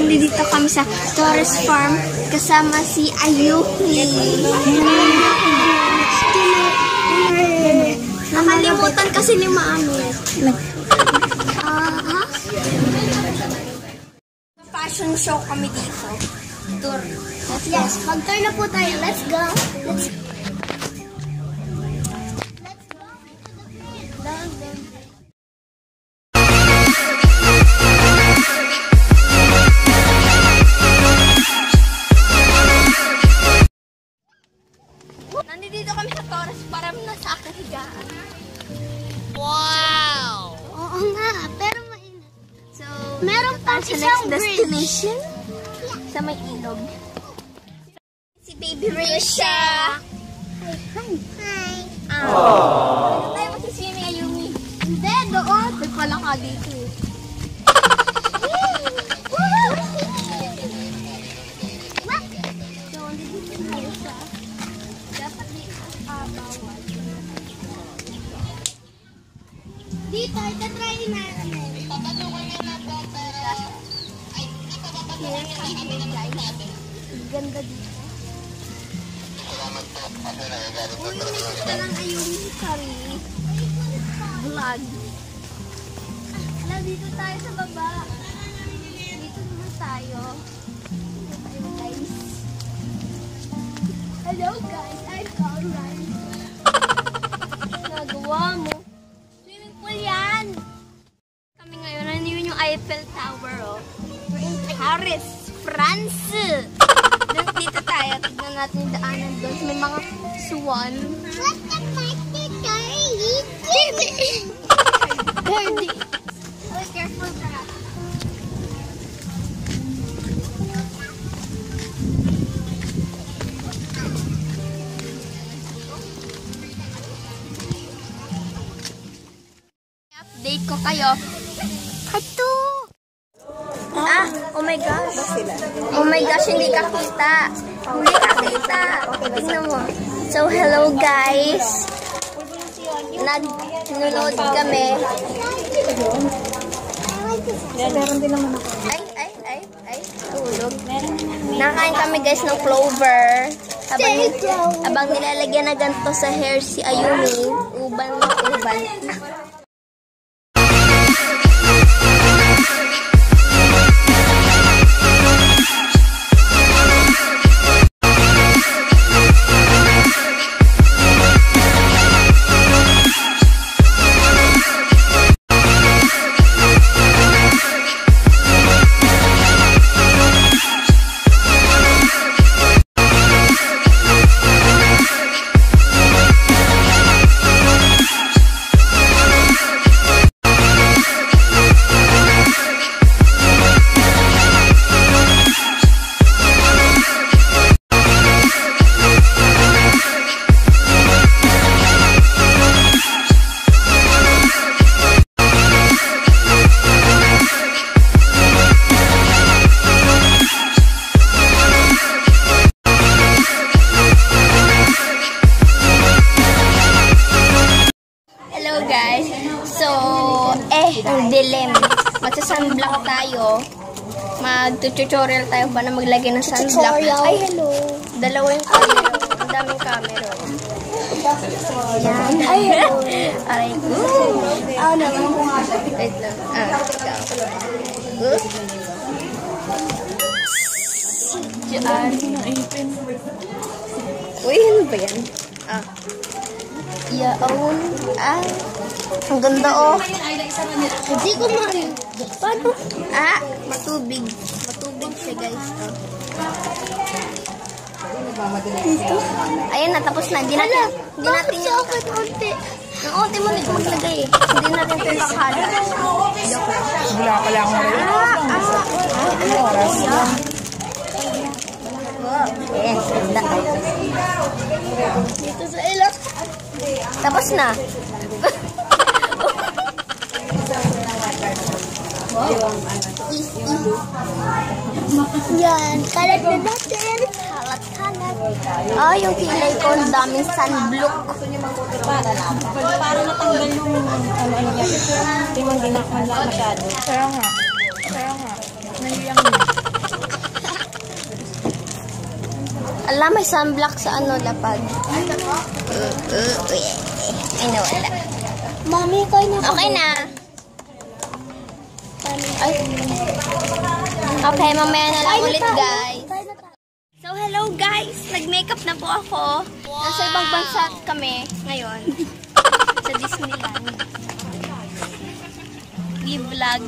nandito kami sa Torres Farm kasama si Ayuki. Nakalimutan kasi ni Mami. Fashion show kami dito. Tour. Yes, mag-tour na po tayo. Let's go. Let's go. Nandito kami sa Torres para nasa aking higaan. Wow! Oo nga, pero mainit. So, meron pa isang destination sa may ilog. Si Baby Risha! Hi! Hi! Ano tayo magsiswimming, Ayumi? Hindi, doon! Nagpala ka dito eh. So, nandito tayo sa dapat dito bawal. Dito, itatry natin. Tatanungan niya na po, pero ganda dito. Uy, nakikita lang Ayumi Kari. Vlog. Alam, dito tayo sa baba. Dito naman tayo. Dito tayo, guys. Hello, guys. I'm Conrad. Nagawa mo. Swimming pool yan. Kami ngayon, nandito yung Eiffel Tower, oh. We're in Paris, France. Dito tayo. Tignan natin yung daanan doon. May mga swan. What's the market, Dirty? Dirty. Oh, careful ka. Update ko kayo. Kato! Oh my gosh. Oh my gosh, hindi ka kita. Hindi ka kita. Tingnan mo. So, hello guys. Nag-load kami. Meron din naman ako. Ay. Tulog. Nakain kami guys ng clover. Habang nilalagyan na ganito sa hair si Ayumi. Uban. Ang dilim. Magsa-sunblock tayo. Mag-tutorial tayo paano maglagay ng sunblock. Ay, hello. Dalawa yung camera. Ang daming camera. Yan. Ay, hello. Aray ko. Naman ko nga siya. Wait lang. Diyan. Uy, ano ba yan? Yaon. Ang ganda oh. Hindi ko marin. Paano? Matubig. Matubig siya guys. Ayan na, tapos na. Hindi natin yung unti. Ang unti mo dito maglagay eh. Hindi natin ito yung pakala. Wala ka lang mo rin. Ano oras? Ayan, ganda. Dito sa ilok. Tapos na. Yan, kalat na natin. Kalat. Yung kilay ko, ang daming sunblock. Para natanggal yung hindi man ginakman lang masyado. Kaya nga. Nahiyang Alam, may sunblock sa ano, lapad. Ay, nawala. Mami, kayo na. Okay na. Ay. Okay, mamaya na lang ulit, guys. So, hello, guys. Nag-makeup na po ako. Nasa ibang bansa kami ngayon. Sa Disneyland. I-vlog.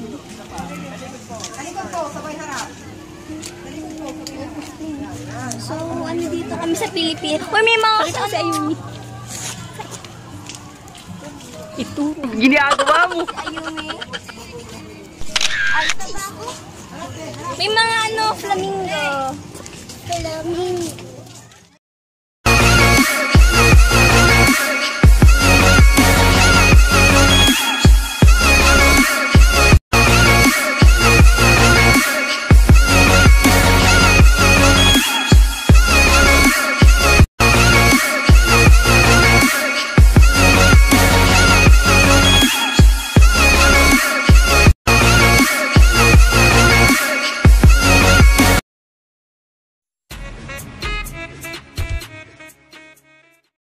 So, ano dito kami sa Pilipinas. Uy, may mga sa Ayumi. Ito. Ginagawa mo. Ayumi. Ay, taba ako. May mga ano, flamingo. Flamingo.